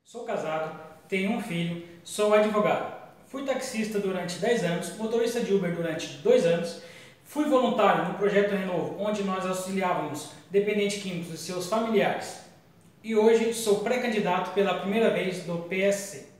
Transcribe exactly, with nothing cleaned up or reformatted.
Sou casado, tenho um filho, sou advogado. Fui taxista durante dez anos, motorista de Uber durante dois anos, fui voluntário no Projeto Renovo, onde nós auxiliávamos dependentes químicos e seus familiares. E hoje sou pré-candidato pela primeira vez do P S C.